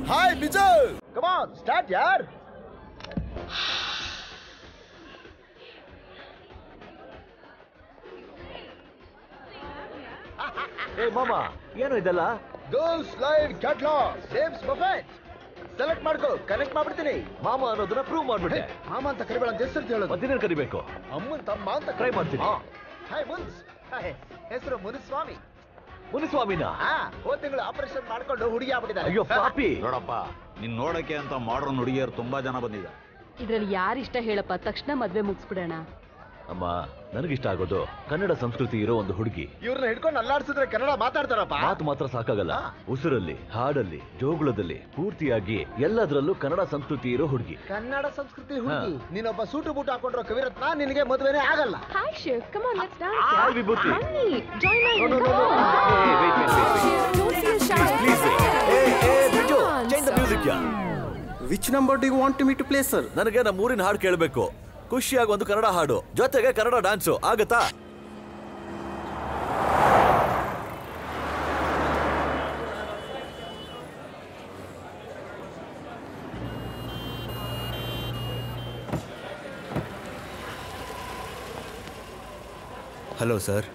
Hi Biju come on start यार ಏ ಮಾಮ ಏನು ಇದೆಲ್ಲ ಗರ್ಲ್ಸ್ ಲೈವ್ ಕ್ಯಾಟಲಾಗ್ ಸೇಮ್ಸ್ ಬಫೆಟ್ ಸೆಲೆಕ್ಟ್ ಮಾಡ್ಕೋ ಕನೆಕ್ಟ್ ಮಾಡ್ಬಿಡ್ತೀನಿ ಮಾಮ ಅನ್ನೋದನ್ನ ಪ್ರೂವ್ ಮಾಡ್ಬಿಟ್ಟೆ ಮಾಮ ಅಂತ ಕರಿಬೇಡ ಅಂತ ಹೆಸರು ಹೇಳೋದು ಮತ್ತಿನೇನು ಕರಿಬೇಕು ಅಮ್ಮನ್ ತಮ್ಮ ಅಂತ ಟ್ರೈ ಮಾಡ್ತೀನಿ ಹಾಯ್ ಮುನ್ಸ್ ಹೆಸರು ಮುನಿಸ್ವಾಮಿ ಮುನಿಸ್ವಾಮಿನ ಹೋದ ತಿಂಗಳು ಆಪರೇಷನ್ ಮಾಡ್ಕೊಂಡು ಹುಡುಗಿ ಆಗ್ಬಿಟ್ಟಿದ್ದಾರೆ ಅಯ್ಯೋ ಪಾಪಿ ನೋಡಪ್ಪ ನಿನ್ ನೋಡಕ್ಕೆ ಅಂತ ಮಾಡರ್ನ್ ಹುಡುಗಿಯರು ತುಂಬಾ ಜನ ಬಂದಿದ್ದಾರೆ ಇದ್ರಲ್ಲಿ ಯಾರಿಷ್ಟ ಹೇಳಪ್ಪ ತಕ್ಷಣ ಮದ್ವೆ ಮುಗಿಸ್ಬಿಡೋಣ ಅಮ್ಮ ನನಗಿಷ್ಟ ಆಗೋದು ಕನ್ನಡ ಸಂಸ್ಕೃತಿ ಇರೋ ಒಂದು ಹುಡುಗಿ ಇವ್ರನ್ನ ಹಿಡ್ಕೊಂಡು ಅಲ್ಲಾಡ್ಸಿದ್ರೆ ಕನ್ನಡ ಮಾತಾಡ್ತಾರಪ್ಪ ಮಾತು ಮಾತ್ರ ಸಾಕಾಗಲ್ಲ ಉಸಿರಲ್ಲಿ ಹಾಡಲ್ಲಿ ಜೋಗುಳದಲ್ಲಿ ಪೂರ್ತಿಯಾಗಿ ಎಲ್ಲದರಲ್ಲೂ ಕನ್ನಡ ಸಂಸ್ಕೃತಿ ಇರೋ ಹುಡುಗಿ ಕನ್ನಡ ಸಂಸ್ಕೃತಿ ಹುಡುಗಿ ನೀನೊಬ್ಬ ಸೂಟು ಬೂಟು ಹಾಕೊಂಡ್ರೋ ಕವಿರತ್ನ ನಿನಗೆ ಮದುವೆನೇ ಆಗಲ್ಲ Hi Shiv, come on, let's dance. Hi Vibhuti. Honey, join my No. Hey, wait. Don't feel shy. Please wait. Hey, Biju, change the music, yeah. Which number do you want me to play, sir? ನನಗೆ ನಮ್ಮ ಊರಿನ ಹಾಡು ಕೇಳಬೇಕು ಖುಷಿಯಾಗಿ ಒಂದು ಕನ್ನಡ ಹಾಡು ಜೊತೆಗೆ Kannada dance ಆಗತ್ತಾ ಹಲೋ ಸರ್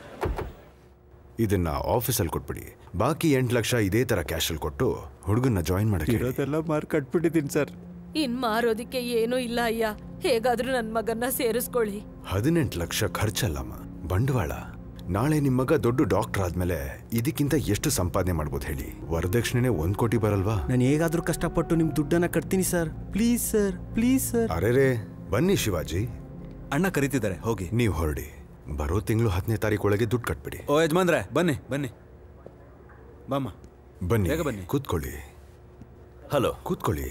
ಇದನ್ನ ಆಫೀಸಲ್ಲಿ ಕೊಟ್ಬಿಡಿ ಬಾಕಿ 8 ಲಕ್ಷ ಇದೇ ತರ ಕ್ಯಾಶಲ್ಲಿ ಕೊಟ್ಟು ಹುಡುಗನ್ನ ಜಾಯಿನ್ ಮಾಡಕ್ಕೆ ಇರೋದೆಲ್ಲ ಮಾರ್ ಕಟ್ಬಿಟ್ಟಿದ್ದೀನಿ ಸರ್ ಇನ್ ಮಾರೋದಿಕ್ಕೆ ಏನೂ ಇಲ್ಲ ಅಯ್ಯ ಹೇಗಾದ್ರೂ ನನ್ ಮಗನ್ನ ಸೇರಿಸ್ಕೊಳ್ಳಿ 18 ಲಕ್ಷ ಖರ್ಚಲ್ಲಮ್ಮ ಬಂಡವಾಳ ನಾಳೆ ನಿಮ್ಮ ಮಗ ದೊಡ್ಡ ಡಾಕ್ಟರ್ ಆದ್ಮೇಲೆ ಇದಕ್ಕಿಂತ ಎಷ್ಟು ಸಂಪಾದನೆ ಮಾಡ್ಬೋದು ಹೇಳಿ ವರದಕ್ಷಿಣೆ 1 ಕೋಟಿ ಬರಲ್ವಾ ನಾನು ಹೇಗಾದ್ರೂ ಕಷ್ಟಪಟ್ಟು ನಿಮ್ ದುಡ್ಡನ್ನ ಕಟ್ತೀನಿ ಸರ್ ಪ್ಲೀಸ್ ಸರ್ ಅರೆ ಬನ್ನಿ ಶಿವಾಜಿ ಅಣ್ಣ ಕರೀತಿದ್ದಾರೆ ಹೋಗಿ ನೀವು ಹೊರಡಿ ಬರೋ ತಿಂಗಳು 10ನೇ ತಾರೀಕು ಒಳಗೆ ದುಡ್ಡು ಕಟ್ಬಿಡಿ ಓ ಯಜಮಾನ್ರೆ ಬನ್ನಿ ಬಾಮ್ಮ ಬನ್ನಿ ಬೇಗ ಬನ್ನಿ. ಕೂತ್ಕೊಳ್ಳಿ ಹಲೋ ಕೂತ್ಕೊಳ್ಳಿ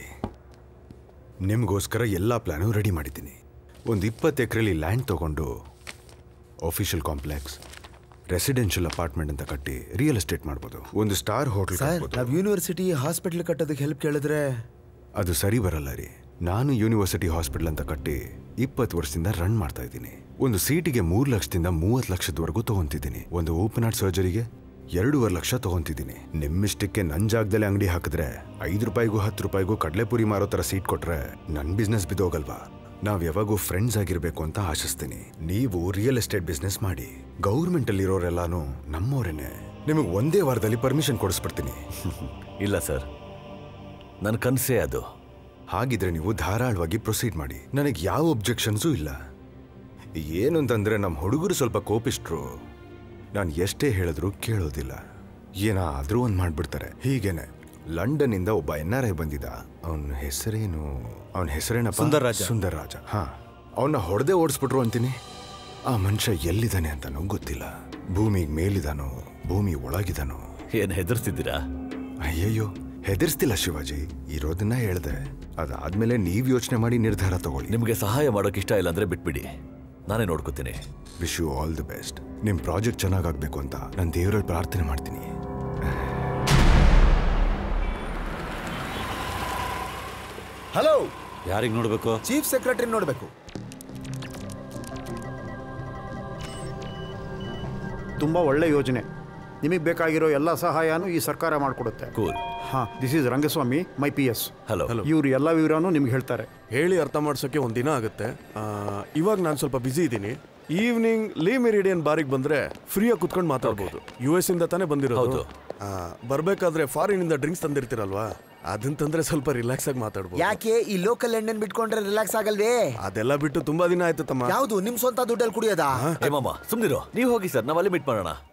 ನಿಮ್ಗೋಸ್ಕರ ಎಲ್ಲ ಪ್ಲಾನು ರೆಡಿ ಮಾಡಿದ್ದೀನಿ ಒಂದು 20 ಎಕರೆಲಿ ಲ್ಯಾಂಡ್ ತಗೊಂಡು ಆಫಿಷಿಯಲ್ ಕಾಂಪ್ಲೆಕ್ಸ್ ರೆಸಿಡೆನ್ಷಿಯಲ್ ಅಪಾರ್ಟ್ಮೆಂಟ್ ಅಂತ ಕಟ್ಟಿ ರಿಯಲ್ ಎಸ್ಟೇಟ್ ಮಾಡ್ಬೋದು ಒಂದು ಸ್ಟಾರ್ ಹೋಟೆಲ್ ನಾವು ಯೂನಿವರ್ಸಿಟಿ ಹಾಸ್ಪಿಟಲ್ ಕಟ್ಟೋದಕ್ಕೆ ಹೆಲ್ಪ್ ಕೇಳಿದ್ರೆ ಅದು ಸರಿ ಬರಲ್ಲ ರೀ ನಾನು ಯೂನಿವರ್ಸಿಟಿ ಹಾಸ್ಪಿಟಲ್ ಅಂತ ಕಟ್ಟಿ 20 ವರ್ಷದಿಂದ ರನ್ ಮಾಡ್ತಾ ಇದ್ದೀನಿ ಒಂದು ಸೀಟಿಗೆ 3 ಲಕ್ಷದಿಂದ 30 ಲಕ್ಷದವರೆಗೂ ತಗೊಂತಿದ್ದೀನಿ ಒಂದು ಓಪನ್ ಹಾರ್ಟ್ ಸರ್ಜರಿಗೆ 2.5 ಲಕ್ಷ ತಗೊಂತಿದ್ದೀನಿ ನಿಮ್ಮಿಷ್ಟಕ್ಕೆ ನನ್ನ ಜಾಗದಲ್ಲಿ ಅಂಗಡಿ ಹಾಕಿದ್ರೆ 5 ರೂಪಾಯಿಗೂ 10 ರೂಪಾಯಿಗೂ ಕಡಲೆಪುರಿ ಮಾರೋ ತರ ಸೀಟ್ ಕೊಟ್ರೆ ನನ್ನ ಬಿಸ್ನೆಸ್ ಬಿದ್ದೋಗಲ್ವಾ ನಾವ್ ಯಾವಾಗೂ ಫ್ರೆಂಡ್ಸ್ ಆಗಿರ್ಬೇಕು ಅಂತ ಆಶಿಸ್ತೀನಿ ನೀವು ರಿಯಲ್ ಎಸ್ಟೇಟ್ ಬಿಸ್ನೆಸ್ ಮಾಡಿ ಗೌರ್ಮೆಂಟ್ ಅಲ್ಲಿ ಇರೋರೆಲ್ಲಾನು ನಮ್ಮವರೇನೆ ನಿಮಗೆ ಒಂದೇ ವಾರದಲ್ಲಿ ಪರ್ಮಿಷನ್ ಕೊಡಿಸ್ಬಿಡ್ತೀನಿ ಇಲ್ಲ ಸರ್ ನನ್ನ ಕನಸೇ ಅದು ಹಾಗಿದ್ರೆ ನೀವು ಧಾರಾಳವಾಗಿ ಪ್ರೊಸೀಡ್ ಮಾಡಿ ನನಗೆ ಯಾವ ಒಬ್ಜೆಕ್ಷನ್ಸೂ ಇಲ್ಲ ಏನು ಅಂತಂದ್ರೆ ನಮ್ಮ ಹುಡುಗರು ಸ್ವಲ್ಪ ಕೋಪಿಸ್ಟ್ರು ನಾನು ಎಷ್ಟೇ ಹೇಳಿದ್ರು ಕೇಳೋದಿಲ್ಲ ಏನಾದ್ರೂ ಒಂದು ಮಾಡ್ಬಿಡ್ತಾರೆ ಹೀಗೇನೆ ಲಂಡನ್ ಇಂದ ಒಬ್ಬ NRI ಬಂದಿದ್ದ ಅವನ ಹೆಸರೇನಪ್ಪ ಸುಂದರರಾಜ ಅವನ್ನ ಹೊಡೆದೇ ಓಡಿಸ್ಬಿಟ್ರು ಅಂತೀನಿ ಆ ಮನುಷ್ಯ ಎಲ್ಲಿದ್ದಾನೆ ಅಂತ ನಂಗೆ ಗೊತ್ತಿಲ್ಲ ಭೂಮಿಗೆ ಮೇಲಿದಾನೋ ಭೂಮಿ ಒಳಗಿದಾನೋ ಏನ್ ಹೆದರ್ತಿದ್ದೀರಾ ಅಯ್ಯಯ್ಯೋ ಹೆದರ್ಸ್ತಿಲ್ಲ ಶಿವಾಜಿ ಇರೋದನ್ನ ಹೇಳ್ದೆ ಅದಾದ್ಮೇಲೆ ನೀವ್ ಯೋಚನೆ ಮಾಡಿ ನಿರ್ಧಾರ ತಗೊಳ್ಳಿ ನಿಮ್ಗೆ ಸಹಾಯ ಮಾಡೋಕೆ ಇಷ್ಟ ಇಲ್ಲ ಅಂದ್ರೆ ಬಿಟ್ಬಿಡಿ ನಾನೇ ನೋಡ್ಕೋತೀನಿ wish you all the best ನಿಮ್ ಪ್ರಾಜೆಕ್ಟ್ ಚೆನ್ನಾಗಾಗ್ಬೇಕು ಅಂತ ನಾನು ದೇವರಲ್ಲಿ ಪ್ರಾರ್ಥನೆ ಮಾಡ್ತೀನಿ ಹಲೋ ಯಾರಿಗೆ ನೋಡ್ಬೇಕು ಚೀಫ್ ಸೆಕ್ರೆಟರಿ ನೋಡ್ಬೇಕು ತುಂಬಾ ಒಳ್ಳೆ ಯೋಜನೆ ನಿಮಗೆ ಬೇಕಾಗಿರೋ ಎಲ್ಲ ಸಹಾಯನೂ ಈ ಸರ್ಕಾರ ಮಾಡಿಕೊಡುತ್ತೆ cool this is Rangaswamy my PS hello ಇವ್ರು ಎಲ್ಲ ವಿವರನೂ ನಿಮ್ಗೆ ಹೇಳ್ತಾರೆ ಹೇಳಿ ಅರ್ಥ ಮಾಡ್ಸೋಕ್ಕೆ ಒಂದಿನ ಆಗುತ್ತೆ ಇವಾಗ ನಾನು ಸ್ವಲ್ಪ ಬ್ಯುಸಿ ಇದ್ದೀನಿ ಈವ್ನಿಂಗ್ ಲೀ ಮೆರಿಡಿಯನ್ ಬಾರಿಗೆ ಬಂದ್ರೆ ಫ್ರೀಯಾಗಿ ಕುತ್ಕೊಂಡು ಮಾತಾಡ್ಬೋದು US ಇಂದ ತಾನೇ ಬಂದಿರೋದು ಬರ್ಬೇಕಾದ್ರೆ ಫಾರಿನ್ ಇಂದ ಡ್ರಿಂಕ್ಸ್ ತಂದಿರ್ತೀರಲ್ವಾ ಅದನ್ನ ತಂದ್ರೆ ಸ್ವಲ್ಪ ರಿಲ್ಯಾಕ್ಸ್ ಆಗಿ ಮಾತಾಡ್ಬೋದು ಯಾಕೆ ಈ ಲೋಕಲ್ ಎಣ್ಣೆನ್ ಬಿಟ್ಕೊಂಡ್ರೆ ರಿಲ್ಯಾಕ್ಸ್ ಆಗಲ್ವೇ ಅದೆಲ್ಲ ಬಿಟ್ಟು ತುಂಬಾ ದಿನ ಆಯ್ತು ತಮ್ಮ ಯಾವುದು ನಿಮ್ ಸ್ವಂತ ದುಡ್ಡಲ್ಲಿ ಕುಡಿಯೋದಾ ಮಾಮ ಸುಮ್ನಿರೋ ನೀವು ಹೋಗಿ ಸರ್ ನಾವ್ ಅಲ್ಲಿ ಮೀಟ್ ಮಾಡೋಣ